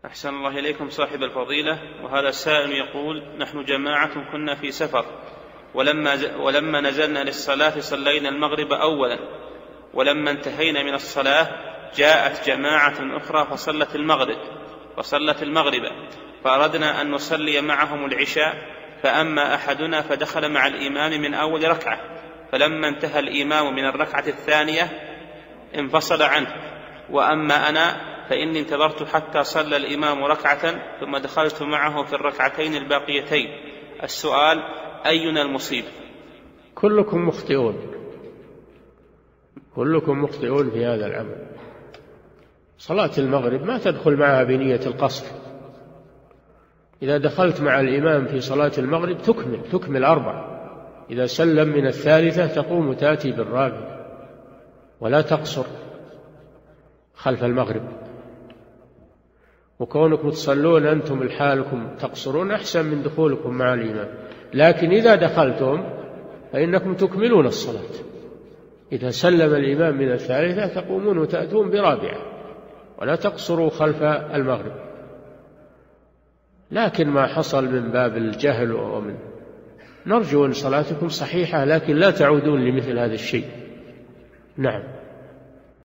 أحسن الله إليكم صاحب الفضيلة. وهذا سائل يقول: نحن جماعة كنا في سفر، ولما نزلنا للصلاة صلينا المغرب أولا، ولما انتهينا من الصلاة جاءت جماعة أخرى فصلت المغرب، فأردنا أن نصلي معهم العشاء، فأما أحدنا فدخل مع الإمام من أول ركعة، فلما انتهى الإمام من الركعة الثانية انفصل عنه، وأما أنا فإني انتظرت حتى صلى الإمام ركعة ثم دخلت معه في الركعتين الباقيتين. السؤال: أينا المصيب؟ كلكم مخطئون في هذا العمل. صلاة المغرب ما تدخل معها بنية القصر. إذا دخلت مع الإمام في صلاة المغرب تكمل 4. إذا سلم من الثالثة تقوم تأتي بالرابعة، ولا تقصر خلف المغرب. وكونكم تصلون أنتم لحالكم تقصرون أحسن من دخولكم مع الإمام. لكن إذا دخلتم فإنكم تكملون الصلاة. إذا سلم الإمام من الثالثة تقومون وتأتون برابعة، ولا تقصروا خلف المغرب. لكن ما حصل من باب الجهل نرجو أن صلاتكم صحيحة، لكن لا تعودون لمثل هذا الشيء. نعم.